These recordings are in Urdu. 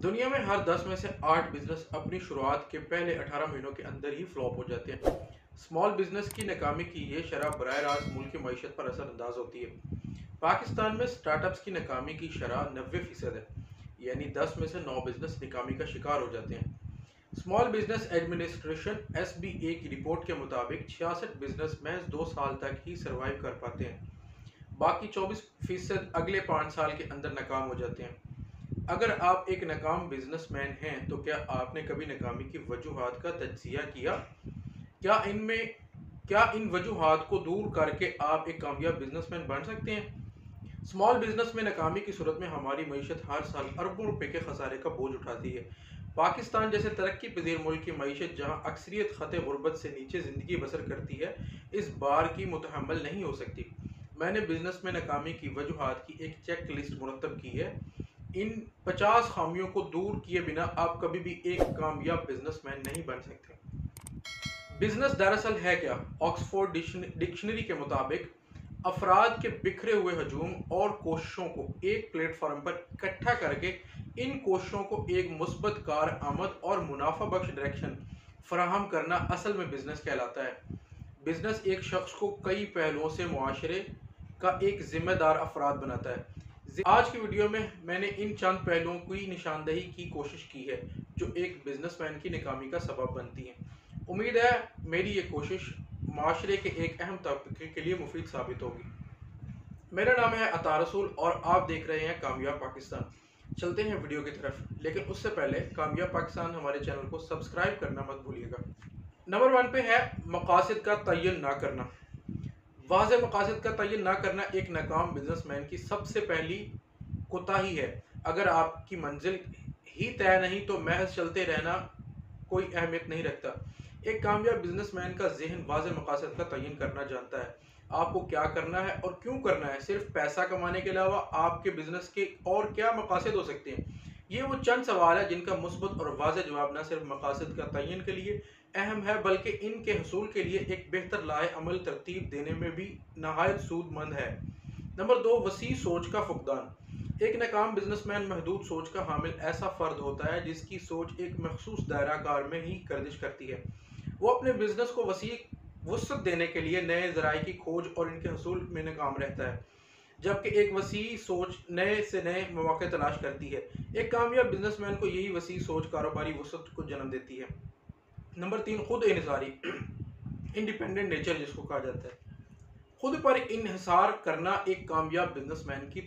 दुनिया में हर 10 में से 8 बिजनेस अपनी शुरुआत के पहले 18 महीनों के अंदर ही फ्लॉप हो जाते हैं। स्मॉल बिजनेस की नाकामी की ये शरह बराह रास्त मुल्क की मईशत पर असरअंदाज होती है। पाकिस्तान में स्टार्टअप्स की नाकामी की शरह 90% है, यानी 10 में से 9 बिजनेस नाकामी का शिकार हो जाते हैं। स्मॉल बिजनेस एडमिनिस्ट्रेशन SBA की रिपोर्ट के मुताबिक 66 बिजनेस महज 2 साल तक ही सर्वाइव कर पाते हैं। बाकी 24% अगले 5 साल के अंदर नाकाम हो जाते हैं। अगर आप एक नाकाम बिजनेसमैन हैं तो क्या आपने कभी नाकामी की वजूहात का तज्जिया किया? क्या इन वजूहात को दूर करके आप एक कामयाब बिजनेसमैन बन सकते हैं? स्मॉल बिजनेस में नाकामी की सूरत में हमारी मईशत हर साल अरबों रुपए के खसारे का बोझ उठाती है। पाकिस्तान जैसे तरक्की पजीर मुल्क की मईशत जहां अक्सरियत खते गुर्बत से नीचे ज़िंदगी बसर करती है, इस बार की मुतहम्मल नहीं हो सकती। मैंने बिजनेस में नाकामी की वजूहात की एक चेक लिस्ट मुरतब की है। इन 50 खामियों को दूर किए बिना आप कभी भी एक कामयाब बिजनेसमैन नहीं बन सकते। बिजनेस दरअसल है क्या? ऑक्सफोर्ड डिक्शनरी के मुताबिक अफराद के बिखरे हुए हजूम और कोशिशों को एक प्लेटफॉर्म पर इकट्ठा करके इन कोशिशों को एक मुस्बत कार आमद और मुनाफा बख्श डायरेक्शन फराहम करना असल में बिजनेस कहलाता है। बिजनेस एक शख्स को कई पहलुओं से मुआशरे का एक जिम्मेदार अफराद बनाता है। आज की वीडियो में मैंने इन चंद पहलुओं की निशानदही की कोशिश की है जो एक बिजनेसमैन की नाकामी का सबब बनती हैं। उम्मीद है मेरी ये कोशिश माशरे के एक अहम तबके के लिए मुफीद साबित होगी। मेरा नाम है अता रसूल और आप देख रहे हैं कामयाब पाकिस्तान। चलते हैं वीडियो की तरफ, लेकिन उससे पहले कामयाब पाकिस्तान हमारे चैनल को सब्सक्राइब करना मत भूलिएगा। नंबर 1 पे है मकासद का तयन ना करना। वाज़ेह मकासद का तयन ना करना एक नाकाम बिजनेसमैन की सबसे पहली कोताही है। अगर आपकी मंजिल ही तय नहीं तो महज चलते रहना कोई अहमियत नहीं रखता। एक कामयाब बिजनेसमैन का जहन वाज़ेह मकासद का तयन करना जानता है। आपको क्या करना है और क्यों करना है। सिर्फ पैसा कमाने के अलावा आपके बिजनेस के और क्या मकासद हो सकते हैं? ये वो चंद सवाल है जिनका मुस्बत और वाज़ेह जवाब न सिर्फ मकासद का तयन के लिए अहम है, बल्कि इनके हसूल के लिए एक बेहतर लाए अमल तरतीब देने में भी नहायत सूदमंद है। नंबर 2, वसी सोच का फुकदान। एक नाकाम बिजनेसमैन महदूद सोच का हामिल ऐसा फ़र्द होता है जिसकी सोच एक मखसूस दायरा कार में ही गर्दिश करती है। वो अपने बिजनेस को वसी वसअत देने के लिए नए ज़राए की खोज और इनके हसूल में नाकाम रहता है, जबकि एक वसी सोच नए से नए मौके तलाश करती है। एक कामयाब बिजनेसमैन को यही वसी सोच कारोबारी वसअत को जन्म देती है। नंबर 3, खुद इन्हिसारी इंडिपेंडेंट नेचर जिसको कहा जाता है। खुद पर इन्हिसार करना एक कामयाब बिजनेसमैन की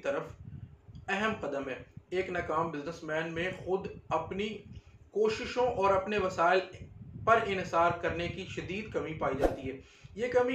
तरफ अहम कदम है। एक नाकाम बिजनेसमैन में खुद अपनी कोशिशों और अपने वसाइल पर इन्हिसार करने की शदीद कमी पाई जाती है। ये कमी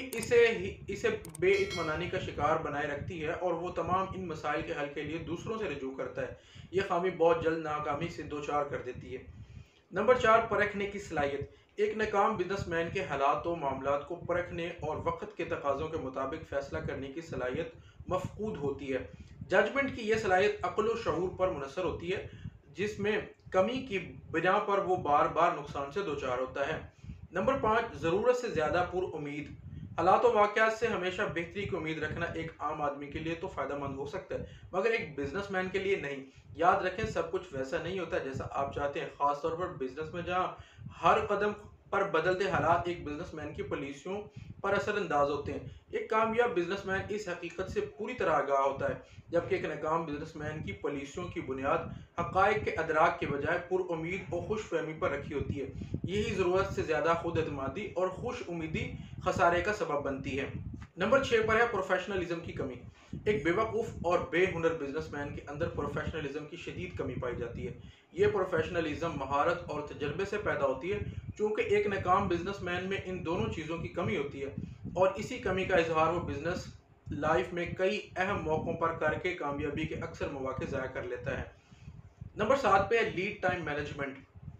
इसे बेइत्मीनानी का शिकार बनाए रखती है और वो तमाम इन मसाइल के हल के लिए दूसरों से रजू करता है। ये खामी बहुत जल्द नाकामी से दो चार कर देती है। नंबर 4, परखने की सलाहियत। एक नाकाम बिजनेसमैन के हालात व मामलात को परखने और वक्त के तकाज़ों के मुताबिक फ़ैसला करने की सलाहियत मफकूद होती है। जजमेंट की यह सलाहियत अक्ल व शऊर पर मुनहसर होती है, जिसमें कमी की बिना पर वो बार बार नुकसान से दो चार होता है। नंबर 5, ज़रूरत से ज़्यादा पुरउम्मीद। हालात व वाक़यात से हमेशा बेहतरी की उम्मीद रखना एक आम आदमी के लिए तो फ़ायदेमंद हो सकता है, मगर एक बिजनेसमैन के लिए नहीं। याद रखें, सब कुछ वैसा नहीं होता जैसा आप चाहते हैं, ख़ासतौर पर बिजनेस में जहाँ हर कदम पर बदलते हालात एक बिजनेसमैन की पॉलिसियों पर असरअंदाज होते हैं। एक कामयाब बिजनेसमैन इस हकीकत से पूरी तरह आगाह होता है, जबकि एक नाकाम बिजनेसमैन की पॉलिसियों की बुनियाद हक़ाइक़ के अदराक के बजाय पुरउम्मीद और खुश फहमी पर रखी होती है। यही ज़रूरत से ज़्यादा खुद एतमादी और खुश उम्मीदी खसारे का सबब बनती है। नंबर 6 पर है प्रोफेशनलिज्म की कमी। एक बेवकूफ़ और बेहुनर बिजनेसमैन के अंदर प्रोफेशनलिज्म की शदीद कमी पाई जाती है। ये प्रोफेशनलिज्म महारत और तजर्बे से पैदा होती है। चूँकि एक नाकाम बिजनेसमैन में इन दोनों चीज़ों की कमी होती है और इसी कमी का इजहार वो बिजनेस लाइफ में कई अहम मौक़ों पर करके कामयाबी के अक्सर मौके ज़ाया कर लेता है। नंबर 7 पे है लीड टाइम मैनेजमेंट।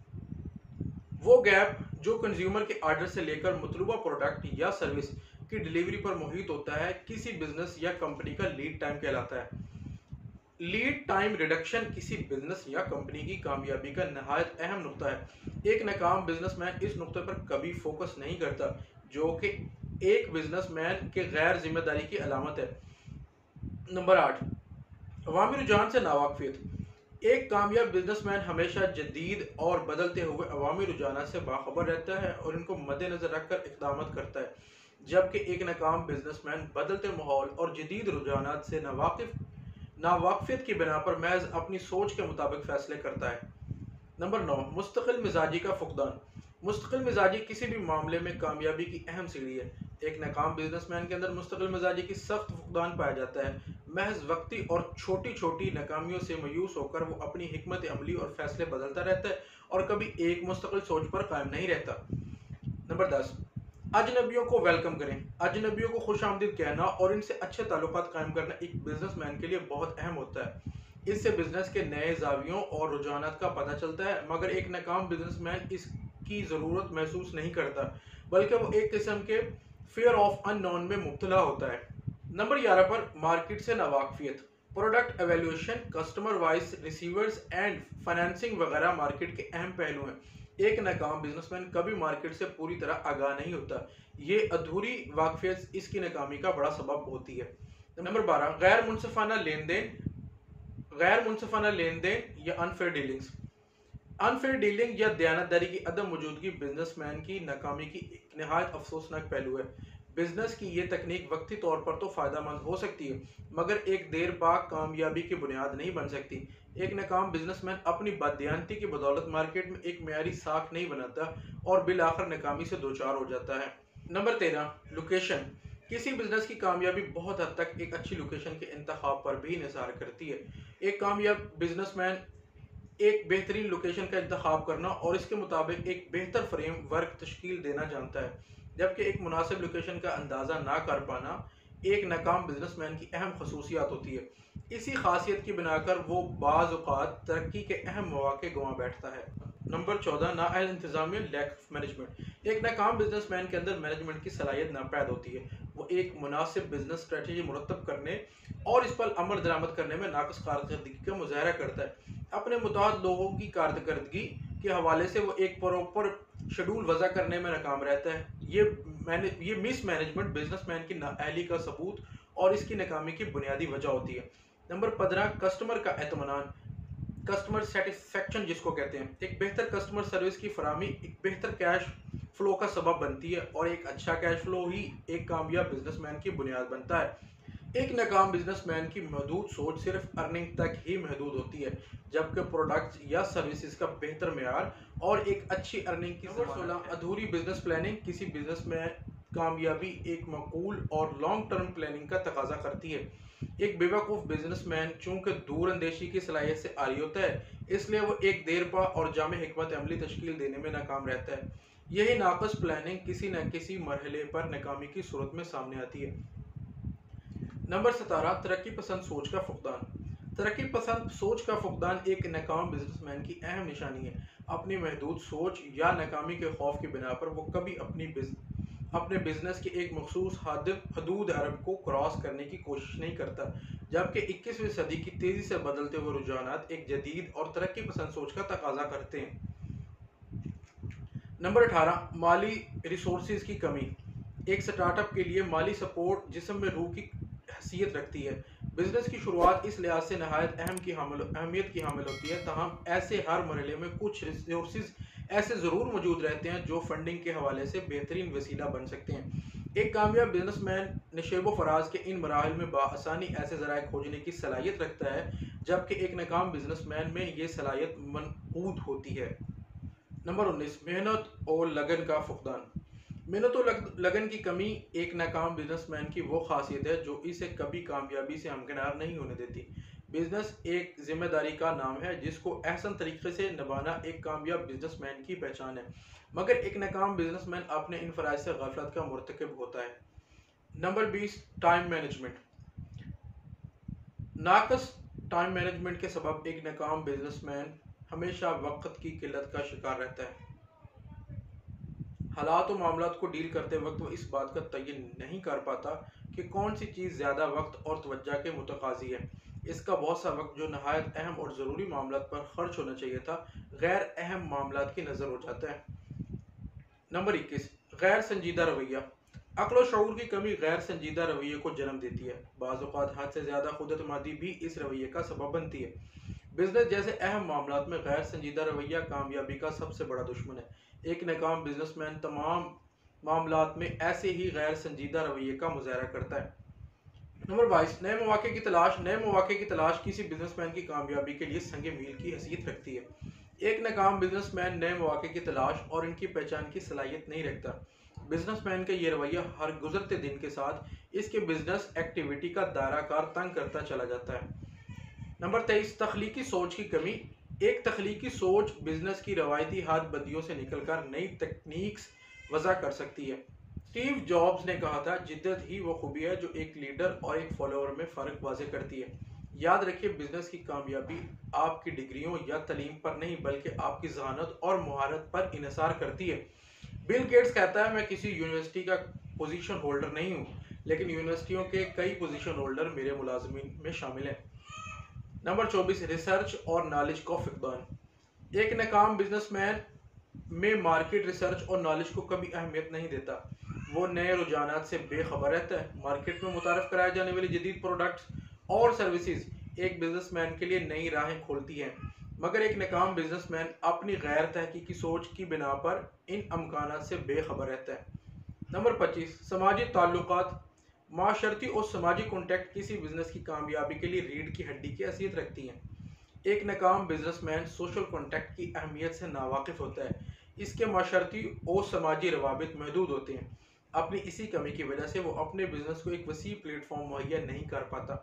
वो गैप जो कंज्यूमर के आर्डर से लेकर मतलूबा प्रोडक्ट या सर्विस की डिलीवरी पर मुहित होता है, किसी बिजनेस या कंपनी का लीड टाइम कहलाता है। लीड टाइम रिडक्शन किसी बिजनेस या कंपनी की कामयाबी का नहायत अहम नुक्ता है। एक नाकाम बिजनेसमैन इस नुक्ते पर कभी फोकस नहीं करता, जो कि एक बिजनेसमैन के गैर जिम्मेदारी की अलामत है। नंबर 8, अवामी रुझान से नावाकफियत। एक कामयाब बिजनेसमैन हमेशा जदीद और बदलते हुए अवामी रुझानात से बाखबर रहता है और इनको मद्देनजर रखकर इक़दाम करता है, जबकि एक नाकाम बिजनेसमैन बदलते माहौल और जदीद रुझानात से नावाकिफियत की बिना पर महज अपनी सोच के मुताबिक फैसले करता है। नंबर 9, मुस्तकिल मिजाजी का फुकदान। मुस्तकिल मिजाजी किसी भी मामले में कामयाबी की अहम सीढ़ी है। एक नाकाम बिजनेसमैन के अंदर मुस्तकिल मिजाजी की सख्त फुकदान पाया जाता है। महज वक्ती और छोटी छोटी नाकामियों से मायूस होकर वो अपनी हिकमत अमली और फैसले बदलता रहता है और कभी एक मुस्तकिल सोच पर कायम नहीं रहता। नंबर 10, अजनबियों को वेलकम करें। अजनबियों को खुश आमदीद कहना और इनसे अच्छे ताल्लुकात कायम करना एक बिजनेसमैन के लिए बहुत अहम होता है। इससे बिजनेस के नए जावियों और रुझानात का पता चलता है, मगर एक नाकाम बिजनेसमैन इसकी ज़रूरत महसूस नहीं करता, बल्कि वो एक किस्म के फियर ऑफ अननोन में मुब्तला होता है। नंबर 11 पर मार्केट से नावाकिफियत। Product evaluation, customer voice, receivers and financing वगैरह मार्केट के अहम पहलू हैं। एक नाकाम बिजनेसमैन कभी मार्केट से पूरी तरह आगाह नहीं होता। ये अधूरी वाकफियत इसकी नाकामी का बड़ा सबब होती है। नंबर 12, गैर मुनसिफाना लेन देन या अनफेयर डीलिंग्स। अनफेयर डीलिंग या दयानतदारी की अदम मौजूदगी बिजनेसमैन की नाकामी की एक नहायत अफसोसनाक पहलू है। बिजनेस की ये तकनीक वक्ती तौर पर तो फ़ायदेमंद हो सकती है, मगर एक देर बाद कामयाबी की बुनियाद नहीं बन सकती। एक नाकाम बिजनेसमैन अपनी बददियानती की बदौलत मार्केट में एक मेयारी साख नहीं बनाता और बिल आखिर नाकामी से दो चार हो जाता है। Number 13, location. किसी बिजनेस की कामयाबी बहुत हद तक एक अच्छी लोकेशन के इंतखाब पर भी निसार करती है। एक कामयाब बिजनेसमैन एक बेहतरीन लोकेशन का इंतखाब करना और इसके मुताबिक एक बेहतर फ्रेम वर्क तश्कील देना जानता है, जबकि एक मुनासिब लोकेशन का अंदाज़ा ना कर पाना एक नाकाम बिजनेसमैन की अहम खसूसियात होती है। इसी खासियत की बिना पर वो बाज़ औक़ात तरक्की के अहम मौके गंवा बैठता है। नंबर 14, नाअहल इंतज़ामिया, लैक ऑफ मैनेजमेंट। एक नाकाम बिजनेसमैन के अंदर मैनेजमेंट की सलाहियत नापैद होती है। वो एक मुनासिब बिजनेस स्ट्रेटजी मुरतब करने और इस पर अमल दरामद करने में नाक़िस कारकर्दगी का मुज़ाहरा करता है। अपने मुताद लोगों की कारकर्दगी के हवाले से वो एक प्रॉपर शेड्यूल वज़ा करने में नाकाम रहता है। ये मिस मैनेजमेंट बिजनेसमैन की नाअहली का सबूत और इसकी नाकामी की बुनियादी वजह होती है। नंबर 15, कस्टमर का एतमानान, कस्टमर सेटिस्फेक्शन जिसको कहते हैं। एक बेहतर कस्टमर सर्विस की फराहमी एक बेहतर कैश फ्लो का सबब बनती है और एक अच्छा कैश फ्लो ही एक कामयाब बिजनेसमैन की बुनियाद बनता है। एक नाकाम बिजनेसमैन की महदूद सोच सिर्फ अर्निंग तक ही महदूद होती है, जबकि प्रोडक्ट्स या सर्विसेज का बेहतर मेयार और एक अच्छी अर्निंग की। नंबर 16, अधूरी बिजनेस प्लानिंग। किसी बिजनेस में कामयाबी एक मकूल और लॉन्ग टर्म प्लानिंग का तकाजा करती है। एक बेवकूफ़ बिजनेसमैन चूंकि दूर अंदेशी की सलाहियत से आरी होता है, इसलिए वो एक देरपा और जामे हिकमत अमली तश्कील देने में नाकाम रहता है। यही नाक़िस प्लानिंग किसी न किसी मरहले पर नाकामी की सूरत में सामने आती है। नंबर 17, तरक्की पसंद सोच का फुकदान। तरक्की पसंद सोच का फुकदान एक नाकाम बिजनेसमैन की अहम निशानी है। अपनी महदूद सोच या नाकामी के खौफ की बिना पर वो कभी अपने बिजनेस की एक मखसूस हदूद अरब को क्रॉस करने की कोशिश नहीं करता, जबकि 21वीं सदी की तेज़ी से बदलते हुए रुझानात एक जदीद और तरक्की पसंद सोच का तकाजा करते हैं। नंबर 18, माली रिसोर्सेज की कमी। एक स्टार्टअप के लिए माली सपोर्ट जिस्म में रूह की हैसियत रखती है। बिजनेस की शुरुआत इस लिहाज से नहायत अहमियत की हामिल होती है, ताहम ऐसे हर मरहले में कुछ रिसोर्सेज ऐसे ज़रूर मौजूद रहते हैं जो फंडिंग के हवाले से बेहतरीन वसीला बन सकते हैं। एक कामयाब बिजनेसमैन नशेब व फराज के इन मराहल में बाआसानी ऐसे ज़राए खोजने की सलाहियत रखता है, जबकि एक नाकाम बिजनेसमैन में ये सलाहियत मनहूद होती है। नंबर 19, मेहनत और लगन का फुकदान। मेहनत और लगन की कमी एक नाकाम बिजनेसमैन की वो खासियत है जो इसे कभी कामयाबी से हमकिनार नहीं होने देती। बिजनेस एक जिम्मेदारी का नाम है जिसको अहसन तरीके से निभाना एक कामयाब बिजनेसमैन की पहचान है, मगर एक नाकाम बिजनेसमैन अपने इन फराइज से गफलत का मुर्तकिब होता है। Number 20, time management. नाकस टाइम मैनेजमेंट के सबब एक नाकाम बिजनेसमैन हमेशा वक्त की किल्लत का शिकार रहता है। हालात और मामलात को डील करते वक्त वो इस बात का तयन नहीं कर पाता कि कौन सी चीज़ ज़्यादा वक्त और तवज्जो के मुतकाज़ी है। इसका बहुत सा वक्त जो नहायत अहम और ज़रूरी मामलात पर खर्च होना चाहिए था, गैर अहम मामलात की नज़र हो जाता है। नंबर 21, गैर संजीदा रवैया। अक्ल और शऊर की कमी गैर संजीदा रवैये को जन्म देती है। बाज़ औक़ात हद से ज़्यादा खुद एतमादी भी इस रवैये का सबब बनती है। بزنس جیسے اہم معاملات میں غیر سنجیدہ رویہ کامیابی کا سب سے بڑا دشمن ہے۔ ایک ناکام بزنس مین تمام معاملات میں ایسے ہی غیر سنجیدہ رویے کا مظاہرہ کرتا ہے۔ نمبر 22، نئے مواقع کی تلاش۔ نئے مواقع کی تلاش کسی بزنس مین کی کامیابی کے لیے سنگ میل کی حیثیت رکھتی ہے۔ ایک ناکام بزنس مین نئے مواقع کی تلاش اور ان کی پہچان کی صلاحیت نہیں رکھتا۔ بزنس مین کا یہ رویہ ہر گزرتے دن کے ساتھ اس کے بزنس ایکٹیویٹی کا دائرہ کار تنگ کرتا چلا جاتا ہے۔ نمبر 23، تخلیقی سوچ کی کمی۔ ایک تخلیقی سوچ بزنس کی روایتی حد بندیوں سے نکل کر نئی تکنیکس وضع کر سکتی ہے۔ اسٹیو جابز نے کہا تھا، جدت ہی وہ خوبی ہے جو ایک لیڈر اور ایک فالوور میں فرق واضح کرتی ہے۔ یاد رکھیے، بزنس کی کامیابی آپ کی ڈگریوں یا تعلیم پر نہیں بلکہ آپ کی ذہانت اور مہارت پر انحصار کرتی ہے۔ بل گیٹس کہتا ہے، میں کسی یونیورسٹی کا پوزیشن ہولڈر نہیں ہوں، لیکن یونیورسٹیوں کے کئی پوزیشن ہولڈر میرے ملازمین میں شامل ہیں۔ نمبر 24، ریسرچ اور نالج کا فقدان۔ ایک ناکام بزنس مین میں مارکیٹ ریسرچ اور نالج کو کبھی اہمیت نہیں دیتا۔ وہ نئے رجحانات سے بے خبر رہتا ہے۔ مارکیٹ میں متعارف کرائے جانے والی جدید پروڈکٹس اور سروسز ایک بزنس مین کے لیے نئی راہیں کھولتی ہیں، مگر ایک ناکام بزنس مین اپنی غیر تحقیقی سوچ کی بنا پر ان امکانات سے بے خبر رہتا ہے۔ نمبر 25، سماجی تعلقات۔ معاشرتی اور سماجی کانٹیکٹ کسی بزنس کی کامیابی کے لیے ریڑھ کی ہڈی کی حیثیت رکھتی ہیں۔ ایک ناکام بزنس مین سوشل کانٹیکٹ کی اہمیت سے ناواقف ہوتا ہے۔ اس کے معاشرتی اور سماجی روابط محدود ہوتے ہیں۔ اپنی اسی کمی کی وجہ سے وہ اپنے بزنس کو ایک وسیع پلیٹ فارم مہیا نہیں کر پاتا۔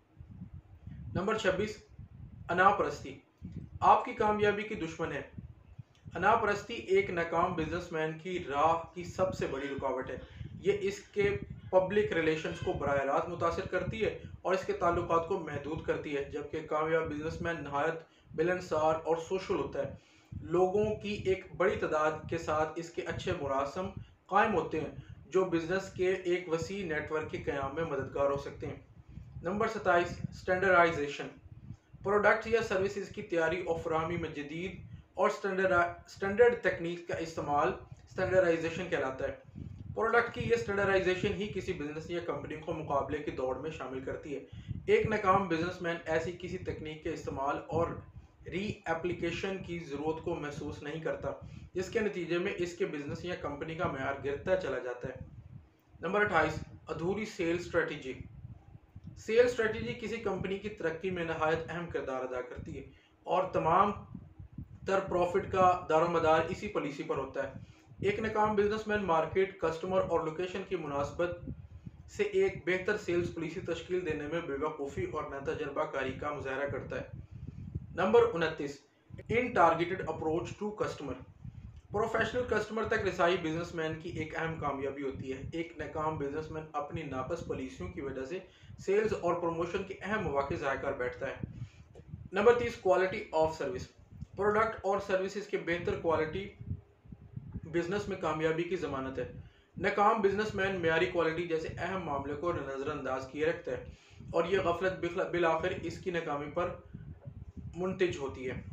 نمبر 26، انا پرستی آپ کی کامیابی کی دشمن ہے۔ انا پرستی ایک ناکام بزنس مین کی راہ کی سب سے بڑی رکاوٹ ہے۔ یہ اس کے پبلک ریلیشنز کو براہ راست متاثر کرتی ہے اور اس کے تعلقات کو محدود کرتی ہے، جبکہ کامیاب بزنس مین نہایت ملنسار اور سوشل ہوتا ہے۔ لوگوں کی ایک بڑی تعداد کے ساتھ اس کے اچھے مراسم قائم ہوتے ہیں، جو بزنس کے ایک وسیع نیٹ ورک کے قیام میں مددگار ہو سکتے ہیں۔ Number 27، standardisation. پروڈکٹ یا سروسز کی تیاری اور فراہمی میں جدید اور سٹینڈرڈ تکنیک کا استعمال سٹینڈرڈائزیشن کہلاتا ہے۔ پروڈکٹ کی یہ سٹینڈرڈائزیشن ہی کسی بزنس یا کمپنی کو مقابلے کی دوڑ میں شامل کرتی ہے۔ ایک ناکام بزنس مین ایسی کسی تکنیک کے استعمال اور ری ایپلیکیشن کی ضرورت کو محسوس نہیں کرتا، جس کے نتیجے میں اس کے بزنس یا کمپنی کا معیار گرتا چلا جاتا ہے۔ نمبر 28، ادھوری سیل اسٹریٹجی۔ سیل اسٹریٹجی کسی کمپنی کی ترقی میں نہایت اہم کردار ادا کرتی ہے، اور تمام تر پروفٹ کا دار و مدار اسی پالیسی پر ہوتا ہے۔ ایک ناکام بزنس مین مارکیٹ، کسٹمر اور لوکیشن کی مناسبت سے ایک بہتر سیلز پالیسی تشکیل دینے میں بے وقوفی اور ناتجربہ کاری کا مظاہرہ کرتا ہے۔ Number 29، untargeted approach to customer. Professional customer تک رسائی بزنس مین کی ایک اہم کامیابی ہوتی ہے۔ ایک ناکام بزنس مین اپنی ناقص پالیسیوں کی وجہ سے سیلز اور پروموشن کے اہم مواقع ضائع کر بیٹھتا ہے۔ Number 30، quality of service. Product اور سروسز کے بہتر کوالٹی بزنس میں کامیابی کی ضمانت ہے۔ ناکام بزنس مین معیاری کوالٹی جیسے اہم معاملے کو نظر انداز کیے رکھتا ہے، اور یہ غفلت بالآخر اس کی ناکامی پر منتج ہوتی ہے۔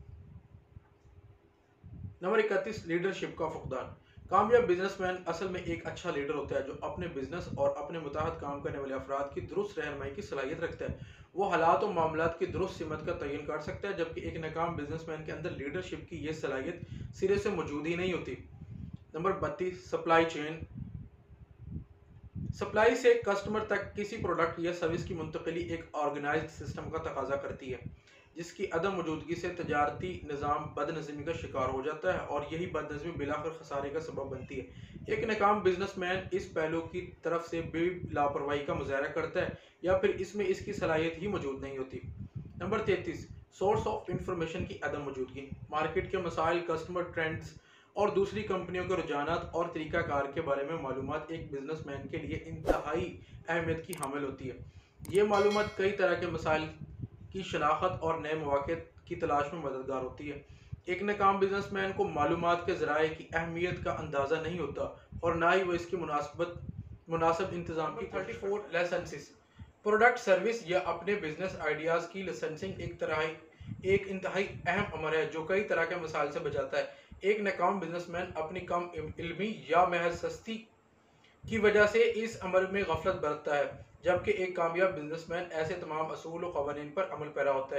نمبر 31، لیڈرشپ کا فقدان۔ کامیاب بزنس مین اصل میں ایک اچھا لیڈر ہوتا ہے جو اپنے بزنس اور اپنے متحد کام کرنے والے افراد کی درست رہنمائی کی صلاحیت رکھتا ہے۔ وہ حالات و معاملات کی درست سمت کا تعین کر سکتا ہے، جبکہ ایک ناکام بزنس مین کے اندر لیڈرشپ کی یہ صلاحیت سرے سے موجود ہی نہیں ہوتی۔ Number 32، supply chain. سپلائی سے کسٹمر تک کسی پروڈکٹ یا سروس کی منتقلی ایک آرگنائزڈ سسٹم کا تقاضا کرتی ہے، جس کی عدم موجودگی سے تجارتی نظام بد نظمی کا شکار ہو جاتا ہے، اور یہی بد نظمی بالآخر خسارے کا سبب بنتی ہے۔ ایک ناکام بزنس مین اس پہلو کی طرف سے بھی لاپرواہی کا مظاہرہ کرتا ہے، یا پھر اس میں اس کی صلاحیت ہی موجود نہیں ہوتی۔ نمبر 33، سورس آف انفارمیشن کی عدم موجودگی۔ مارکیٹ کے مسائل، کسٹمر ٹرینڈز اور دوسری کمپنیوں کے رجحانات اور طریقہ کار کے بارے میں معلومات ایک بزنس مین کے لیے انتہائی اہمیت کی حامل ہوتی ہے۔ یہ معلومات کئی طرح کے مسائل کی شناخت اور نئے مواقع کی تلاش میں مددگار ہوتی ہے۔ ایک ناکام بزنس مین کو معلومات کے ذرائع کی اہمیت کا اندازہ نہیں ہوتا، اور نہ ہی وہ اس کی مناسب انتظام کی 34، لائسنسز۔ پروڈکٹ، سروس یا اپنے بزنس آئیڈیاز کی لائسنسنگ ایک انتہائی اہم امر ہے جو کئی طرح کے مسائل سے بچاتا ہے۔ ایک ناکام بزنس مین اپنی کم علمی یا محض سستی کی وجہ سے اس امر میں غفلت برتتا ہے، جبکہ ایک کامیاب بزنس مین ایسے تمام اصول و قوانین پر عمل پیرا ہوتا ہے۔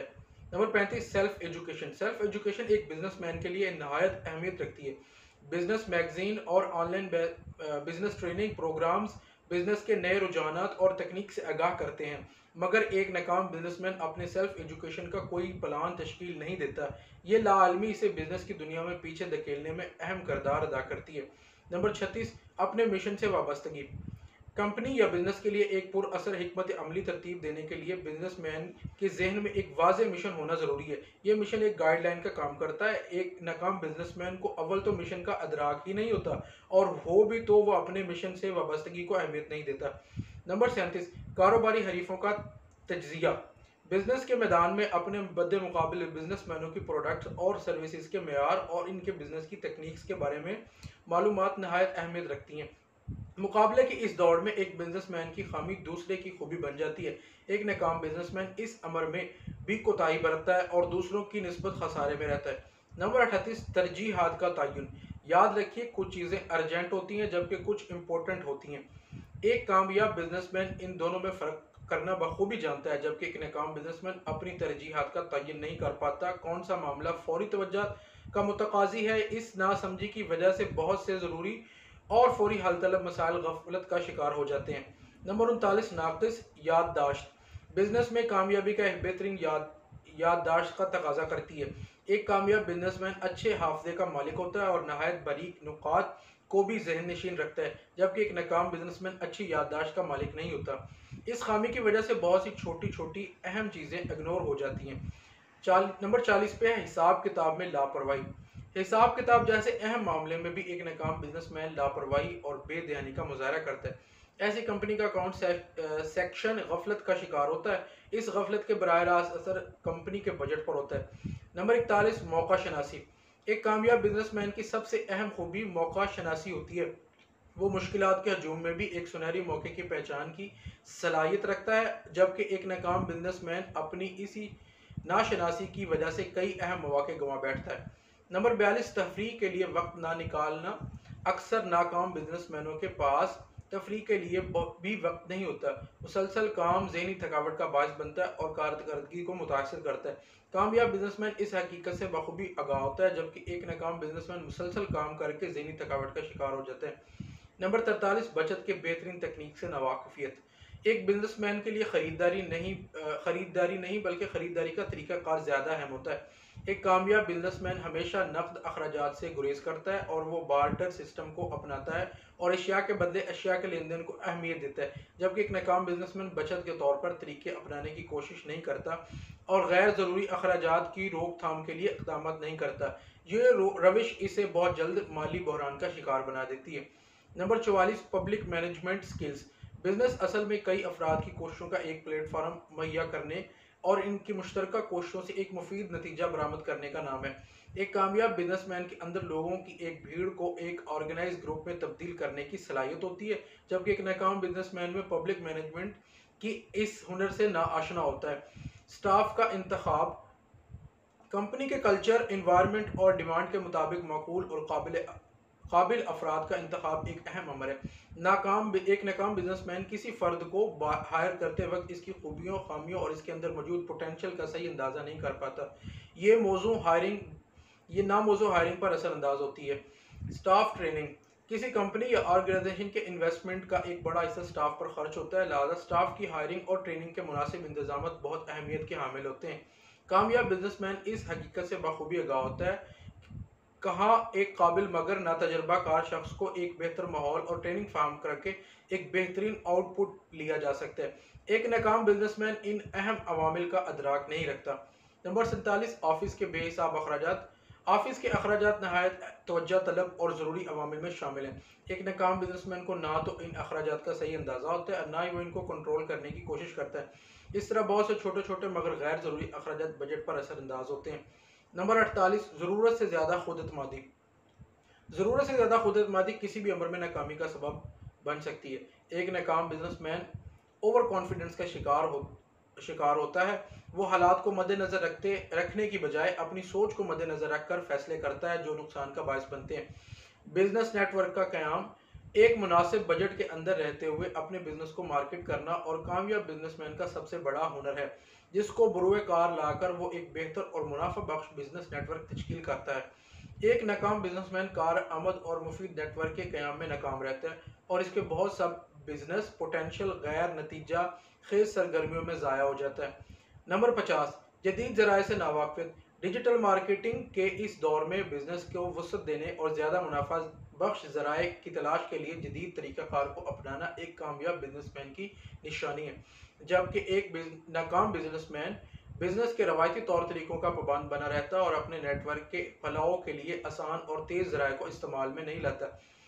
Number 35 self education. Self education ایک بزنس مین کے لیے نہایت اہمیت رکھتی ہے. بزنس میگزین اور online business training programmes business کے نئے رجحانات اور تکنیک سے آگاہ کرتے ہیں، مگر ایک ناکام بزنس مین اپنے سیلف ایجوکیشن کا کوئی پلان تشکیل نہیں دیتا. یہ لاعلمی اسے بزنس کی دنیا میں پیچھے دھکیلنے میں اہم کردار ادا کرتی ہے. نمبر 36 اپنے مشن سے وابستگی. کمپنی یا بزنس کے لیے ایک پر اثر حکمت عملی ترتیب دینے کے لیے بزنس مین کے ذہن میں ایک واضح مشن ہونا ضروری ہے. یہ مشن ایک گائیڈ لائن کا کام کرتا ہے. ایک ناکام بزنس مین کو اول تو مشن کا ادراک ہی نہیں ہوتا، اور ہو بھی تو وہ اپنے مشن سے وابستگی کو اہمیت نہیں دیتا. نمبر 37 کاروباری حریفوں کا تجزیہ. بزنس کے میدان میں اپنے بد مقابل بزنس مینوں کی پروڈکٹس اور سروسز کے معیار اور ان کے بزنس کی ٹیکنیکس کے بارے میں معلومات نہایت اہمیت رکھتی ہیں. مقابلے کی اس دوڑ میں ایک بزنس مین کی خامی دوسرے کی خوبی بن جاتی ہے. ایک ناکام بزنس مین اس امر میں بھی کوتاہی برتتا ہے اور دوسروں کی نسبت خسارے میں رہتا ہے. نمبر 38 ترجیحات کا تعین. یاد رکھیے کچھ چیزیں ارجنٹ ہوتی ہیں جبکہ کچھ امپورٹنٹ ہوتی ہیں. ایک کامیاب بزنس مین ان دونوں میں فرق کرنا بخوبی جانتا ہے، جبکہ ایک ناکام بزنس مین اپنی ترجیحات کا تعین نہیں کر پاتا. کون سا معاملہ فوری توجہ کا متقاضی ہے، اس ناسمجھی کی وجہ سے بہت سے ضروری اور فوری حل طلب مسائل غفلت کا شکار ہو جاتے ہیں. نمبر 39 ناقص یادداشت. بزنس میں کامیابی کا ایک بہترین یادداشت کا تقاضا کرتی ہے. ایک کامیاب بزنس مین اچھے حافظے کا مالک ہوتا ہے اور نہایت باریک نکات کو بھی ذہن نشین رکھتا ہے، جبکہ ایک ناکام بزنس مین اچھی یادداشت کا مالک نہیں ہوتا. اس خامی کی وجہ سے بہت سی چھوٹی چھوٹی اہم چیزیں اگنور ہو جاتی ہیں. نمبر 40 پہ ہے حساب کتاب میں لاپرواہی. حساب کتاب جیسے اہم معاملے میں بھی ایک ناکام بزنس مین لاپرواہی اور بے دھیانی کا مظاہرہ کرتا ہے. ایسی کمپنی کا اکاؤنٹ سیکشن غفلت کا شکار ہوتا ہے. اس غفلت کے براہ راست اثر کمپنی کے بجٹ پر ہوتا ہے. نمبر 41 موقع شناسی. ایک کامیاب بزنس مین کی سب سے اہم خوبی موقع شناسی ہوتی ہے. وہ مشکلات کے ہجوم میں بھی ایک سنہری موقع کی پہچان کی صلاحیت رکھتا ہے، جبکہ ایک ناکام بزنس مین اپنی اسی ناشناسی کی وجہ سے کئی اہم مواقع گنوا بیٹھتا ہے. نمبر 42 تفریح کے لیے وقت نہ نکالنا. اکثر ناکام بزنس مینوں کے پاس تفریح کے لیے بھی وقت نہیں ہوتا. مسلسل کام ذہنی تھکاوٹ کا باعث بنتا ہے اور کارکردگی کو متاثر کرتا ہے. کامیاب بزنس مین اس حقیقت سے بخوبی آگاہ ہوتا ہے، جبکہ ایک ناکام بزنس مین مسلسل کام کر کے ذہنی تھکاوٹ کا شکار ہو جاتا ہے. نمبر 43 بچت کے بہترین تکنیک سے ناواقفیت. ایک بزنس مین کے لیے خریداری نہیں بلکہ خریداری کا طریقہ کار زیادہ اہم ہوتا ہے. ایک کامیاب بزنس مین ہمیشہ نقد اخراجات سے گریز کرتا ہے اور وہ بارٹر سسٹم کو اپناتا ہے اور اشیاء کے بدلے اشیاء کے لین دین کو اہمیت دیتا ہے، جبکہ ایک ناکام بزنس مین بچت کے طور پر طریقے اپنانے کی کوشش نہیں کرتا اور غیر ضروری اخراجات کی روک تھام کے لیے اقدامات نہیں کرتا. یہ روش اسے بہت جلد مالی بحران کا شکار بنا دیتی ہے. Number 44 public management skills. Business اصل میں کئی افراد کی کوششوں کا ایک پلیٹ فارم مہیا کرنے اور ان کی مشترکہ کوششوں سے ایک مفید نتیجہ برآمد کرنے کا نام ہے. ایک کامیاب بزنس مین کے اندر لوگوں کی ایک بھیڑ کو ایک آرگنائز گروپ میں تبدیل کرنے کی صلاحیت ہوتی ہے، جبکہ ایک ناکام بزنس مین میں پبلک مینجمنٹ کی اس ہنر سے ناآشنا ہوتا ہے. سٹاف کا انتخاب. کمپنی کے کلچر، انوائرمنٹ اور ڈیمانڈ کے مطابق معقول اور قابل افراد کا انتخاب ایک اہم امر ہے. ایک ناکام بزنس مین کسی فرد کو ہائر کرتے وقت اس کی خوبیوں، خامیوں اور اس کے اندر موجود پوٹینشل کا صحیح اندازہ نہیں کر پاتا. یہ ناموزوں ہائرنگ پر اثر انداز ہوتی ہے. Staff training. کسی کمپنی یا آرگنائزیشن کے انویسٹمنٹ کا ایک بڑا حصہ سٹاف پر خرچ ہوتا ہے، لہذا سٹاف کی ہائرنگ اور ٹریننگ کے مناسب انتظامات بہت اہمیت کے حامل ہوتے ہیں. کامیاب بزنس مین اس حقیقت سے بخوبی آگاہ ہوتا ہے کہاں ایک قابل مگر ناتجربہ کار شخص کو ایک بہتر ماحول اور ٹریننگ فراہم کر کے ایک بہترین آؤٹ پٹ لیا جا سکتا ہے. ایک ناکام بزنس مین ان اہم عوامل کا ادراک نہیں رکھتا. نمبر 47 آفس کے بے حساب اخراجات. آفس کے اخراجات نہایت توجہ طلب اور ضروری عوامل میں شامل ہیں. ایک ناکام بزنس مین کو نہ تو ان اخراجات کا صحیح اندازہ ہوتا ہے اور نہ ہی وہ ان کو کنٹرول کرنے کی کوشش کرتا ہے. اس طرح بہت سے چھوٹے چھوٹے مگر غیر ضروری اخراجات بجٹ پر اثر انداز ہوتے ہیں. نمبر 48 ضرورت سے زیادہ خود اعتمادی. ضرورت سے زیادہ خود اعتمادی کسی بھی امر میں ناکامی کا سبب بن سکتی ہے. ایک ناکام بزنس مین اوور کانفیڈنس کا شکار ہوتا ہے. وہ حالات کو مد نظر رکھنے کی بجائے اپنی سوچ کو مد نظر رکھ کر فیصلے کرتا ہے جو نقصان کا باعث بنتے ہیں. بزنس نیٹ ورک کا قیام. ایک مناسب بجٹ کے اندر رہتے ہوئے اپنے بزنس کو مارکیٹ کرنا اور کامیاب بزنس مین کا سب سے بڑا ہنر ہے. جس کو بروئے کار لا کر وہ ایک بہتر اور منافع بخش بزنس نیٹ ورک تشکیل کرتا ہے۔ ایک ناکام بزنس مین کار آمد اور مفید نیٹ ورک کے قیام میں ناکام رہتا ہے اور اس کے بہت سا بزنس پوٹینشیل غیر نتیجہ خیز سرگرمیوں میں ضائع ہو جاتا ہے۔ نمبر 50، جدید ذرائع سے ناواقفیت۔ ڈیجیٹل مارکیٹنگ کے اس دور میں بزنس کو وسعت دینے اور زیادہ منافع بخش ذرائع کی تلاش کے لیے جدید طریقہ کار کو اپنانا ایک کامیاب بزنس مین کی نشانی ہے، جبکہ ایک ناکام بزنس مین بزنس کے روایتی طور طریقوں کا پابند بنا رہتا ہے اور اپنے نیٹ ورک کے پھیلاؤ کے لیے آسان اور تیز ذرائع کو استعمال میں نہیں لاتا۔